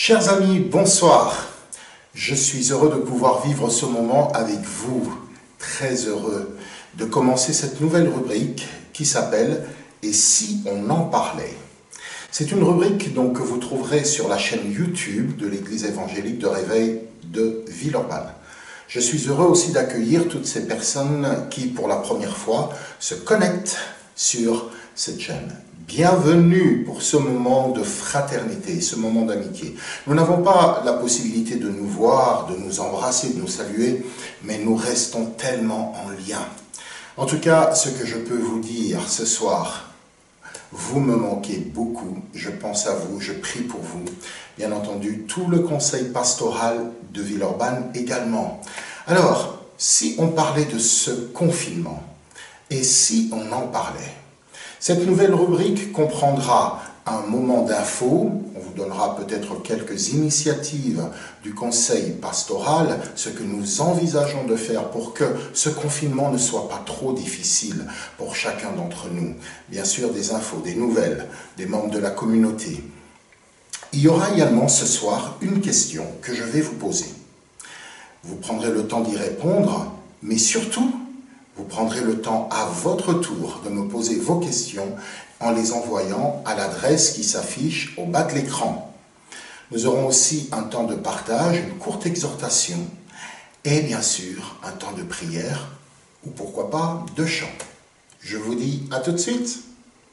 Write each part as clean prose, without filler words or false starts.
Chers amis, bonsoir. Je suis heureux de pouvoir vivre ce moment avec vous. Très heureux de commencer cette nouvelle rubrique qui s'appelle « Et si on en parlait ?» C'est une rubrique donc, que vous trouverez sur la chaîne YouTube de l'Église évangélique de Réveil de Villeurbanne. Je suis heureux aussi d'accueillir toutes ces personnes qui, pour la première fois, se connectent sur cette chaîne. Bienvenue pour ce moment de fraternité, ce moment d'amitié. Nous n'avons pas la possibilité de nous voir, de nous embrasser, de nous saluer, mais nous restons tellement en lien. En tout cas, ce que je peux vous dire ce soir, vous me manquez beaucoup, je pense à vous, je prie pour vous. Bien entendu, tout le conseil pastoral de Villeurbanne également. Alors, si on parlait de ce confinement, et si on en parlait, cette nouvelle rubrique comprendra un moment d'info, on vous donnera peut-être quelques initiatives du conseil pastoral, ce que nous envisageons de faire pour que ce confinement ne soit pas trop difficile pour chacun d'entre nous. Bien sûr, des infos, des nouvelles, des membres de la communauté. Il y aura également ce soir une question que je vais vous poser. Vous prendrez le temps d'y répondre, mais surtout, vous prendrez le temps à votre tour de me poser vos questions en les envoyant à l'adresse qui s'affiche au bas de l'écran. Nous aurons aussi un temps de partage, une courte exhortation et bien sûr un temps de prière ou pourquoi pas de chant. Je vous dis à tout de suite.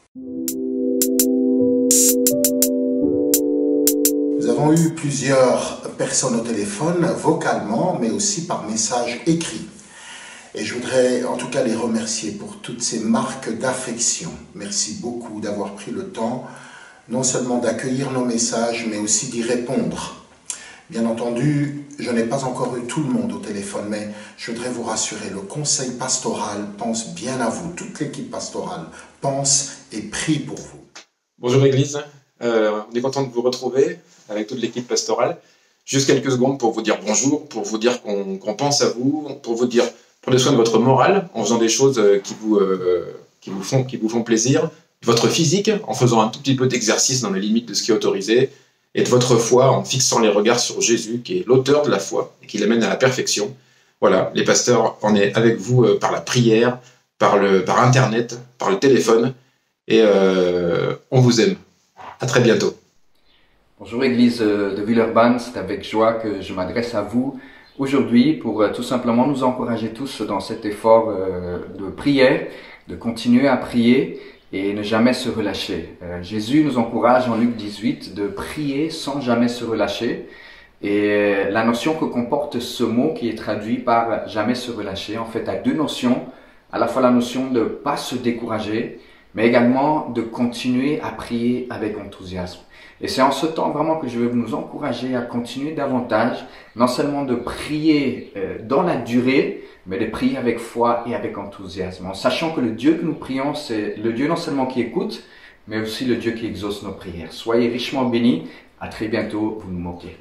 Nous avons eu plusieurs personnes au téléphone, vocalement, mais aussi par message écrit. Et je voudrais en tout cas les remercier pour toutes ces marques d'affection. Merci beaucoup d'avoir pris le temps, non seulement d'accueillir nos messages, mais aussi d'y répondre. Bien entendu, je n'ai pas encore eu tout le monde au téléphone, mais je voudrais vous rassurer, le conseil pastoral pense bien à vous. Toute l'équipe pastorale pense et prie pour vous. Bonjour Église, on est content de vous retrouver avec toute l'équipe pastorale. Juste quelques secondes pour vous dire bonjour, pour vous dire qu'on pense à vous, pour vous dire prenez soin de votre morale en faisant des choses qui vous font plaisir, de votre physique en faisant un tout petit peu d'exercice dans les limites de ce qui est autorisé, et de votre foi en fixant les regards sur Jésus qui est l'auteur de la foi et qui l'amène à la perfection. Voilà, les pasteurs, on est avec vous par la prière, par Internet, par le téléphone, et on vous aime. À très bientôt. Bonjour Église de Villeurbanne, c'est avec joie que je m'adresse à vous aujourd'hui pour tout simplement nous encourager tous dans cet effort de prière, de continuer à prier et ne jamais se relâcher. Jésus nous encourage en Luc 18 de prier sans jamais se relâcher. Et la notion que comporte ce mot qui est traduit par jamais se relâcher, en fait, a deux notions. À la fois la notion de ne pas se décourager, mais également de continuer à prier avec enthousiasme. Et c'est en ce temps vraiment que je veux nous encourager à continuer davantage, non seulement de prier dans la durée, mais de prier avec foi et avec enthousiasme, en sachant que le Dieu que nous prions, c'est le Dieu non seulement qui écoute, mais aussi le Dieu qui exauce nos prières. Soyez richement bénis, à très bientôt, vous nous manquez.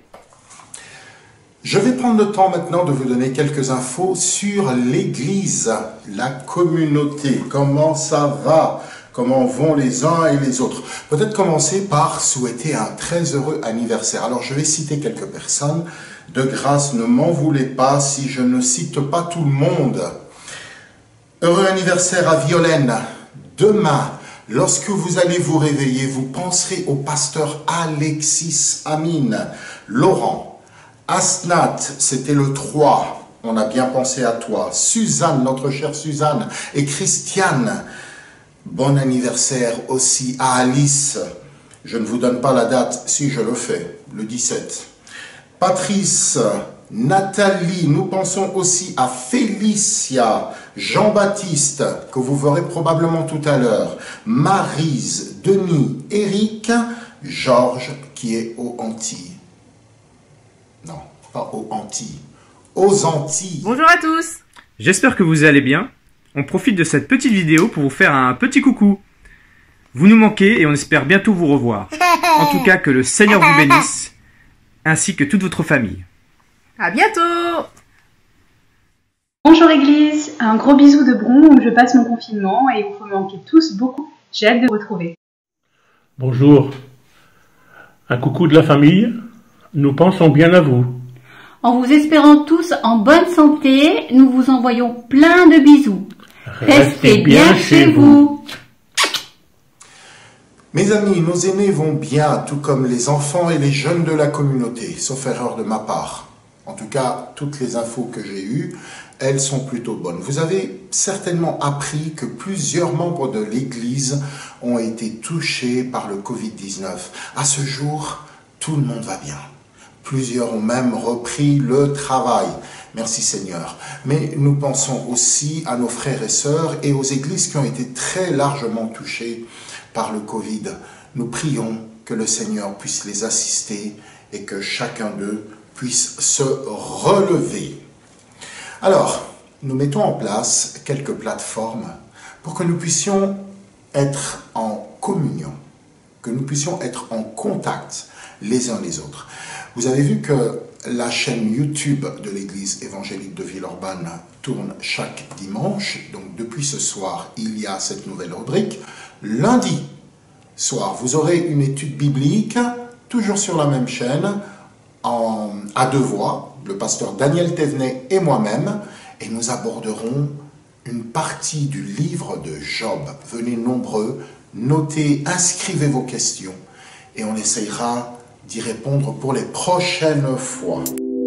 Je vais prendre le temps maintenant de vous donner quelques infos sur l'Église, la communauté, comment ça va ? Comment vont les uns et les autres. Peut-être commencer par souhaiter un très heureux anniversaire. Alors je vais citer quelques personnes. De grâce, ne m'en voulez pas si je ne cite pas tout le monde. Heureux anniversaire à Violaine. Demain, lorsque vous allez vous réveiller, vous penserez au pasteur Alexis Amine. Laurent. Asnat, c'était le 3. On a bien pensé à toi. Suzanne, notre chère Suzanne. Et Christiane. Bon anniversaire aussi à Alice. Je ne vous donne pas la date, si je le fais, le 17. Patrice, Nathalie, nous pensons aussi à Félicia, Jean-Baptiste, que vous verrez probablement tout à l'heure, Maryse, Denis, Eric, Georges, qui est aux Antilles. Non, pas aux Antilles, aux Antilles. Bonjour à tous. J'espère que vous allez bien. On profite de cette petite vidéo pour vous faire un petit coucou. Vous nous manquez et on espère bientôt vous revoir. En tout cas, que le Seigneur vous bénisse, ainsi que toute votre famille. À bientôt. Bonjour Église, un gros bisou de Bron où je passe mon confinement et vous me manquez tous beaucoup. J'ai hâte de vous retrouver. Bonjour, un coucou de la famille, Nous pensons bien à vous. En vous espérant tous en bonne santé, nous vous envoyons plein de bisous. Restez bien chez vous. Mes amis, nos aînés vont bien, tout comme les enfants et les jeunes de la communauté, sauf erreur de ma part. En tout cas, toutes les infos que j'ai eues, elles sont plutôt bonnes. Vous avez certainement appris que plusieurs membres de l'Église ont été touchés par le Covid-19. À ce jour, tout le monde va bien. Plusieurs ont même repris le travail. Merci Seigneur. Mais nous pensons aussi à nos frères et sœurs et aux églises qui ont été très largement touchées par le Covid. Nous prions que le Seigneur puisse les assister et que chacun d'eux puisse se relever. Alors, nous mettons en place quelques plateformes pour que nous puissions être en communion, que nous puissions être en contact les uns les autres. Vous avez vu que la chaîne YouTube de l'Église évangélique de Villeurbanne tourne chaque dimanche. Donc depuis ce soir, il y a cette nouvelle rubrique. Lundi soir, vous aurez une étude biblique, toujours sur la même chaîne, à deux voix, le pasteur Daniel Thévenet et moi-même, et nous aborderons une partie du livre de Job. Venez nombreux, notez, inscrivez vos questions, et on essayera d'y répondre pour les prochaines fois.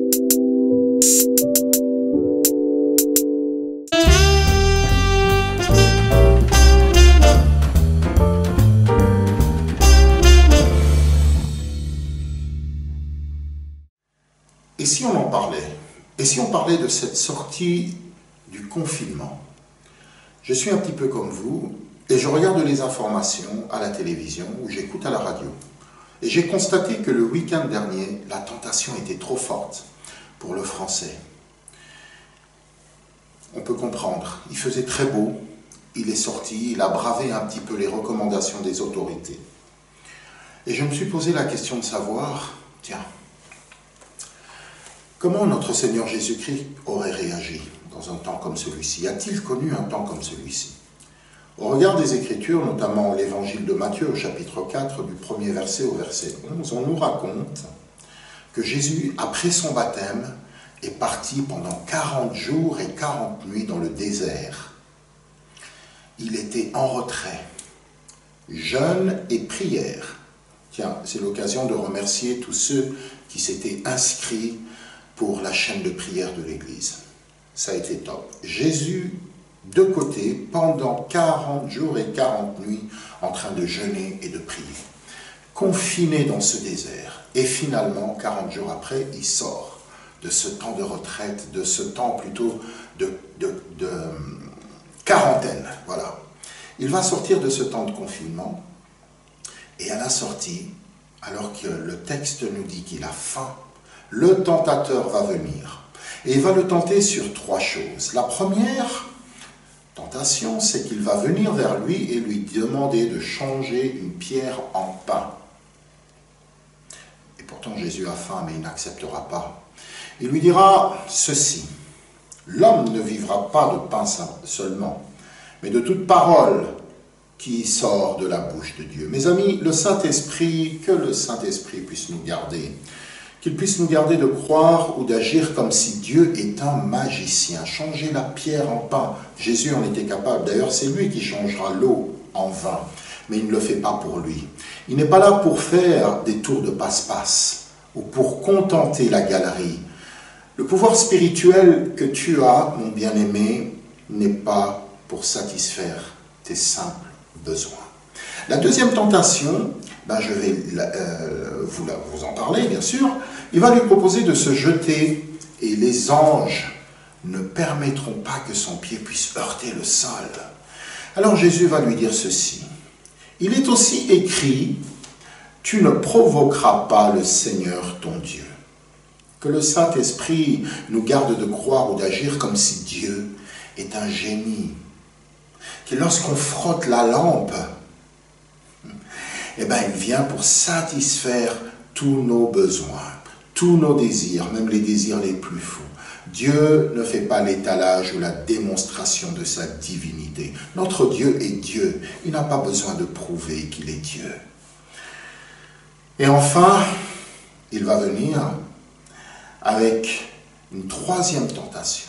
Et si on en parlait? Et si on parlait de cette sortie du confinement? Je suis un petit peu comme vous, et je regarde les informations à la télévision ou j'écoute à la radio. Et j'ai constaté que le week-end dernier, la tentation était trop forte pour le français. On peut comprendre, il faisait très beau, il est sorti, il a bravé un petit peu les recommandations des autorités. Et je me suis posé la question de savoir, tiens, comment notre Seigneur Jésus-Christ aurait réagi dans un temps comme celui-ci? A-t-il connu un temps comme celui-ci? Au regard des Écritures, notamment l'évangile de Matthieu au chapitre 4, du premier verset au verset 11, on nous raconte que Jésus, après son baptême, est parti pendant 40 jours et 40 nuits dans le désert. Il était en retrait, jeûne et prière. Tiens, c'est l'occasion de remercier tous ceux qui s'étaient inscrits pour la chaîne de prière de l'Église. Ça a été top. Jésus, de côté, pendant 40 jours et 40 nuits, en train de jeûner et de prier. Confiné dans ce désert. Et finalement, 40 jours après, il sort de ce temps de retraite, de ce temps plutôt de quarantaine. Voilà. Il va sortir de ce temps de confinement. Et à la sortie, alors que le texte nous dit qu'il a faim, le tentateur va venir. Et il va le tenter sur 3 choses. La première tentation, c'est qu'il va venir vers lui et lui demander de changer une pierre en pain. Et pourtant Jésus a faim, mais il n'acceptera pas. Il lui dira ceci: l'homme ne vivra pas de pain seulement, mais de toute parole qui sort de la bouche de Dieu. Mes amis, le Saint-Esprit, que le Saint-Esprit puisse nous garder, qu'il puisse nous garder de croire ou d'agir comme si Dieu est un magicien. Changer la pierre en pain, Jésus en était capable. D'ailleurs, c'est lui qui changera l'eau en vin, mais il ne le fait pas pour lui. Il n'est pas là pour faire des tours de passe-passe ou pour contenter la galerie. Le pouvoir spirituel que tu as, mon bien-aimé, n'est pas pour satisfaire tes simples besoins. La deuxième tentation, je vais vous en parler bien sûr. Il va lui proposer de se jeter et les anges ne permettront pas que son pied puisse heurter le sol. Alors Jésus va lui dire ceci: il est aussi écrit, tu ne provoqueras pas le Seigneur ton Dieu. Que le Saint-Esprit nous garde de croire ou d'agir comme si Dieu est un génie. Que lorsqu'on frotte la lampe, il vient pour satisfaire tous nos besoins, tous nos désirs, même les désirs les plus fous. Dieu ne fait pas l'étalage ou la démonstration de sa divinité. Notre Dieu est Dieu. Il n'a pas besoin de prouver qu'il est Dieu. Et enfin, il va venir avec une troisième tentation.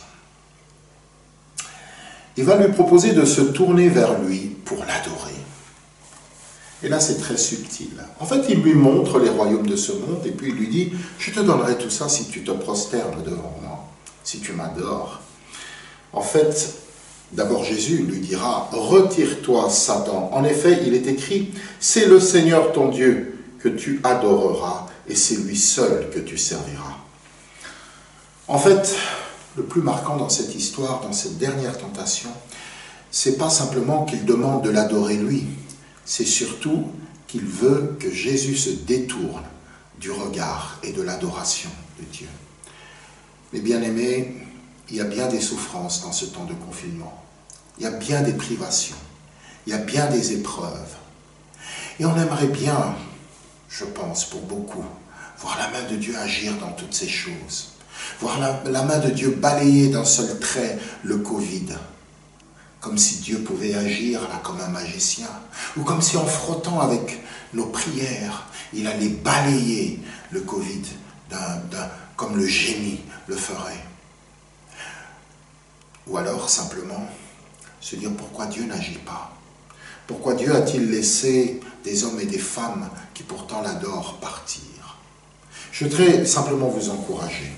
Il va lui proposer de se tourner vers lui pour l'adorer. Et là, c'est très subtil. En fait, il lui montre les royaumes de ce monde et puis il lui dit « Je te donnerai tout ça si tu te prosternes devant moi, si tu m'adores. » En fait, d'abord Jésus lui dira « Retire-toi, Satan. En effet, il est écrit « C'est le Seigneur ton Dieu que tu adoreras et c'est lui seul que tu serviras. » En fait, le plus marquant dans cette histoire, dans cette dernière tentation, c'est pas simplement qu'il demande de l'adorer lui, c'est surtout qu'il veut que Jésus se détourne du regard et de l'adoration de Dieu. Mais bien aimés, il y a bien des souffrances dans ce temps de confinement. Il y a bien des privations. Il y a bien des épreuves. Et on aimerait bien, je pense pour beaucoup, voir la main de Dieu agir dans toutes ces choses. Voir la main de Dieu balayer d'un seul trait le Covid. Comme si Dieu pouvait agir là comme un magicien. Ou comme si en frottant avec nos prières, il allait balayer le Covid comme le génie le ferait. Ou alors simplement se dire pourquoi Dieu n'agit pas. Pourquoi Dieu a-t-il laissé des hommes et des femmes qui pourtant l'adorent partir? Je voudrais simplement vous encourager.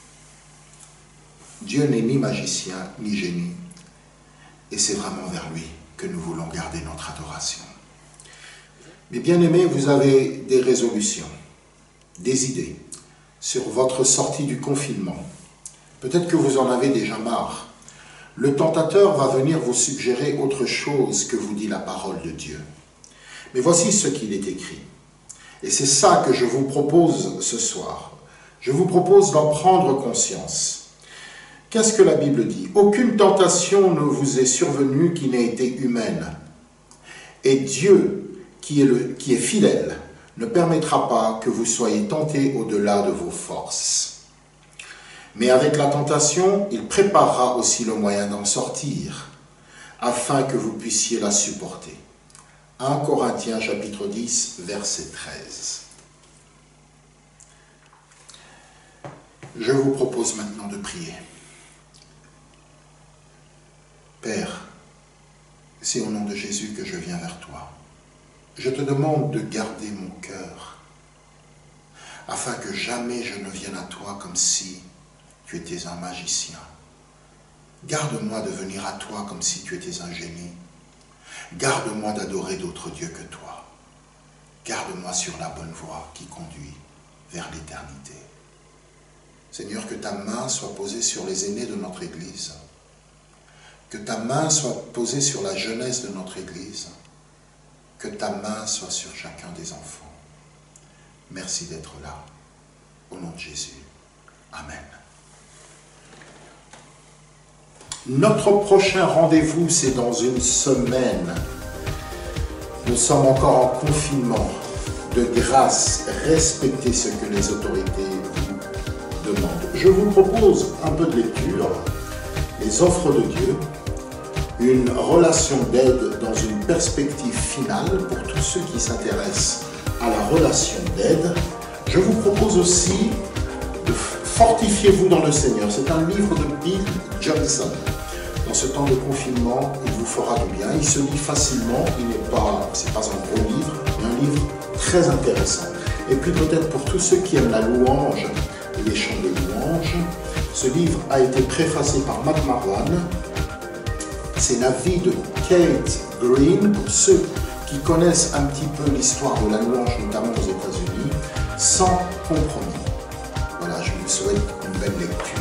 Dieu n'est ni magicien, ni génie. Et c'est vraiment vers lui que nous voulons garder notre adoration. Mais bien aimés, vous avez des résolutions, des idées sur votre sortie du confinement. Peut-être que vous en avez déjà marre. Le tentateur va venir vous suggérer autre chose que vous dit la parole de Dieu. Mais voici ce qu'il est écrit. Et c'est ça que je vous propose ce soir. Je vous propose d'en prendre conscience. Qu'est-ce que la Bible dit? Aucune tentation ne vous est survenue qui n'ait été humaine. Et Dieu, qui est fidèle, ne permettra pas que vous soyez tentés au-delà de vos forces. Mais avec la tentation, il préparera aussi le moyen d'en sortir, afin que vous puissiez la supporter. 1 Corinthiens chapitre 10, verset 13. Je vous propose maintenant de prier. Père, c'est au nom de Jésus que je viens vers toi. Je te demande de garder mon cœur, afin que jamais je ne vienne à toi comme si tu étais un magicien. Garde-moi de venir à toi comme si tu étais un génie. Garde-moi d'adorer d'autres dieux que toi. Garde-moi sur la bonne voie qui conduit vers l'éternité. Seigneur, que ta main soit posée sur les aînés de notre Église. Que ta main soit posée sur la jeunesse de notre Église. Que ta main soit sur chacun des enfants. Merci d'être là. Au nom de Jésus. Amen. Notre prochain rendez-vous, c'est dans une semaine. Nous sommes encore en confinement. De grâce, respectez ce que les autorités vous demandent. Je vous propose un peu de lecture. Les offres de Dieu, une relation d'aide dans une perspective finale pour tous ceux qui s'intéressent à la relation d'aide. Je vous propose aussi de Fortifiez-vous dans le Seigneur. C'est un livre de Bill Johnson. Dans ce temps de confinement, il vous fera du bien. Il se lit facilement, c'est pas un gros livre, mais un livre très intéressant. Et puis peut-être pour tous ceux qui aiment la louange, les chants de louange, ce livre a été préfacé par Matt Marwan. C'est la vie de Kate Green, pour ceux qui connaissent un petit peu l'histoire de la louange, notamment aux États-Unis, sans compromis. Voilà, je vous souhaite une belle lecture.